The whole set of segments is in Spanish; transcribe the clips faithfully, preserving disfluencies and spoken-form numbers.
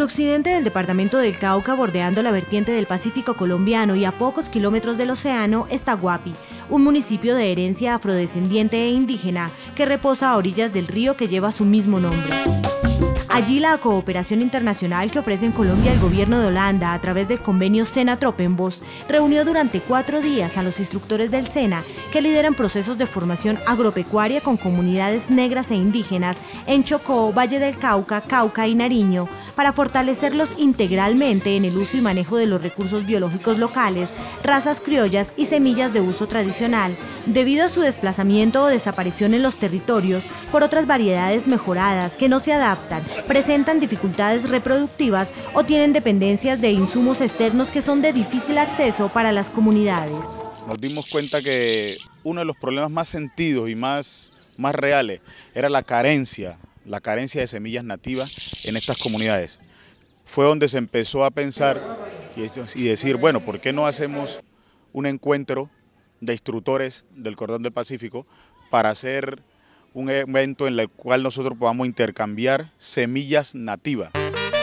occidente del departamento del Cauca, bordeando la vertiente del Pacífico colombiano y a pocos kilómetros del océano, está Guapi, un municipio de herencia afrodescendiente e indígena que reposa a orillas del río que lleva su mismo nombre. Allí la cooperación internacional que ofrece en Colombia el gobierno de Holanda a través del convenio SENA-Tropenbos reunió durante cuatro días a los instructores del SENA que lideran procesos de formación agropecuaria con comunidades negras e indígenas en Chocó, Valle del Cauca, Cauca y Nariño para fortalecerlos integralmente en el uso y manejo de los recursos biológicos locales, razas criollas y semillas de uso tradicional, debido a su desplazamiento o desaparición en los territorios por otras variedades mejoradas que no se adaptan, presentan dificultades reproductivas o tienen dependencias de insumos externos que son de difícil acceso para las comunidades. Nos dimos cuenta que uno de los problemas más sentidos y más, más reales era la carencia, la carencia de semillas nativas en estas comunidades. Fue donde se empezó a pensar y decir, bueno, ¿por qué no hacemos un encuentro de instructores del Cordón del Pacífico para hacer un evento en el cual nosotros podamos intercambiar semillas nativas?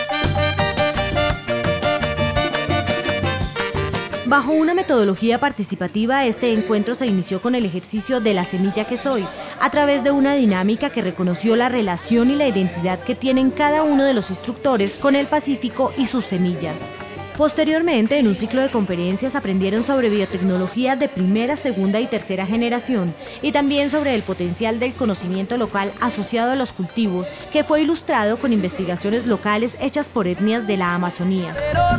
Bajo una metodología participativa, este encuentro se inició con el ejercicio de la semilla que soy, a través de una dinámica que reconoció la relación y la identidad que tienen cada uno de los instructores con el Pacífico y sus semillas. Posteriormente, en un ciclo de conferencias aprendieron sobre biotecnología de primera, segunda y tercera generación y también sobre el potencial del conocimiento local asociado a los cultivos, que fue ilustrado con investigaciones locales hechas por etnias de la Amazonía.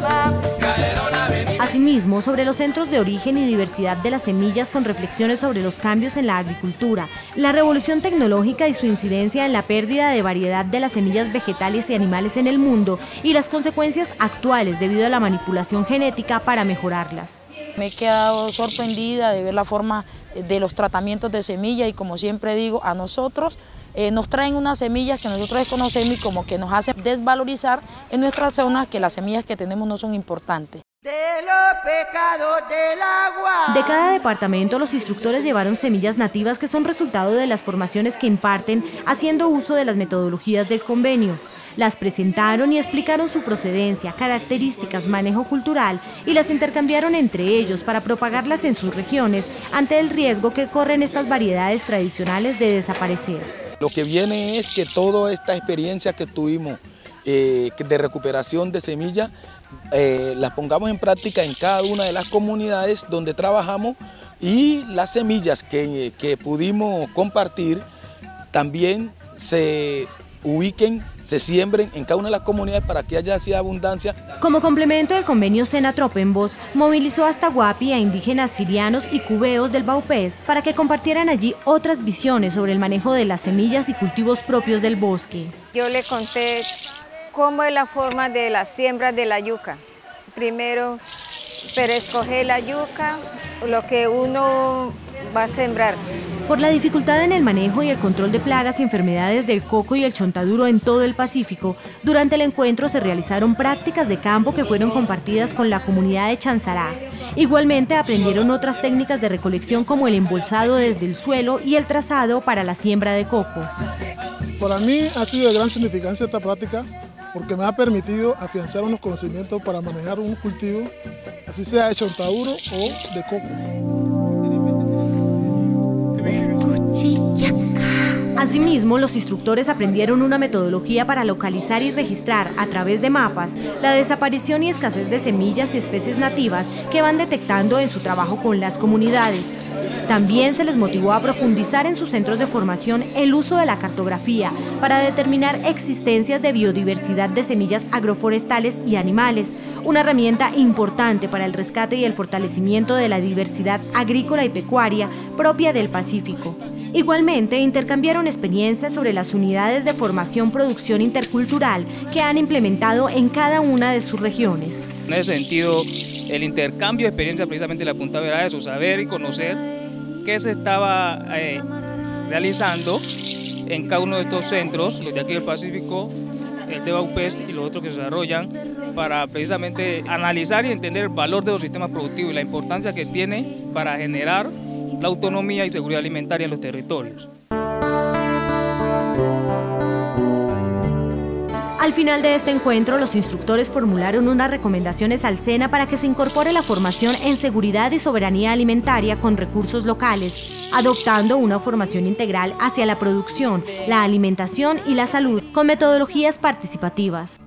Asimismo, sobre los centros de origen y diversidad de las semillas con reflexiones sobre los cambios en la agricultura, la revolución tecnológica y su incidencia en la pérdida de variedad de las semillas vegetales y animales en el mundo y las consecuencias actuales debido a la manipulación genética para mejorarlas. Me he quedado sorprendida de ver la forma de los tratamientos de semillas y, como siempre digo, a nosotros eh, nos traen unas semillas que nosotros desconocemos y como que nos hacen desvalorizar en nuestras zonas que las semillas que tenemos no son importantes. De los pecados del agua. De cada departamento, los instructores llevaron semillas nativas que son resultado de las formaciones que imparten haciendo uso de las metodologías del convenio. Las presentaron y explicaron su procedencia, características, manejo cultural y las intercambiaron entre ellos para propagarlas en sus regiones ante el riesgo que corren estas variedades tradicionales de desaparecer. Lo que viene es que toda esta experiencia que tuvimos eh, de recuperación de semillas eh, las pongamos en práctica en cada una de las comunidades donde trabajamos y las semillas que, que pudimos compartir también se ubiquen, se siembren en cada una de las comunidades para que haya así abundancia. Como complemento, el convenio SENA-Tropenbos movilizó hasta Guapi a indígenas sirianos y cubeos del Baupés para que compartieran allí otras visiones sobre el manejo de las semillas y cultivos propios del bosque. Yo le conté cómo es la forma de la siembra de la yuca. Primero, pero escoger la yuca, lo que uno va a sembrar. Por la dificultad en el manejo y el control de plagas y enfermedades del coco y el chontaduro en todo el Pacífico, durante el encuentro se realizaron prácticas de campo que fueron compartidas con la comunidad de Chanzará. Igualmente aprendieron otras técnicas de recolección como el embolsado desde el suelo y el trazado para la siembra de coco. Para mí ha sido de gran significancia esta práctica porque me ha permitido afianzar unos conocimientos para manejar un cultivo, así sea de chontaduro o de coco. Asimismo, los instructores aprendieron una metodología para localizar y registrar a través de mapas la desaparición y escasez de semillas y especies nativas que van detectando en su trabajo con las comunidades. También se les motivó a profundizar en sus centros de formación el uso de la cartografía para determinar existencias de biodiversidad de semillas agroforestales y animales, una herramienta importante para el rescate y el fortalecimiento de la diversidad agrícola y pecuaria propia del Pacífico. Igualmente, intercambiaron experiencias sobre las unidades de formación-producción intercultural que han implementado en cada una de sus regiones. En ese sentido, el intercambio de experiencias precisamente le apuntaba a eso, saber y conocer qué se estaba eh, realizando en cada uno de estos centros, los de aquí del Pacífico, el de Baupés y los otros que se desarrollan, para precisamente analizar y entender el valor de los sistemas productivos y la importancia que tiene para generar la autonomía y seguridad alimentaria en los territorios. Al final de este encuentro, los instructores formularon unas recomendaciones al SENA para que se incorpore la formación en seguridad y soberanía alimentaria con recursos locales, adoptando una formación integral hacia la producción, la alimentación y la salud, con metodologías participativas.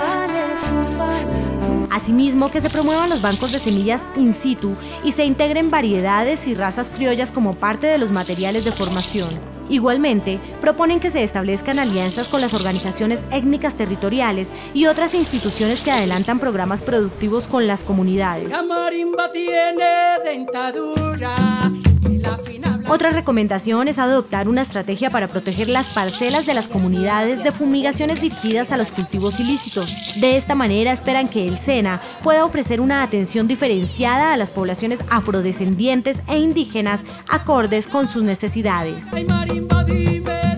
Asimismo, que se promuevan los bancos de semillas in situ y se integren variedades y razas criollas como parte de los materiales de formación. Igualmente, proponen que se establezcan alianzas con las organizaciones étnicas territoriales y otras instituciones que adelantan programas productivos con las comunidades. La marimba tiene dentadura. Otra recomendación es adoptar una estrategia para proteger las parcelas de las comunidades de fumigaciones dirigidas a los cultivos ilícitos. De esta manera esperan que el SENA pueda ofrecer una atención diferenciada a las poblaciones afrodescendientes e indígenas acordes con sus necesidades. Ay, marimba, dime.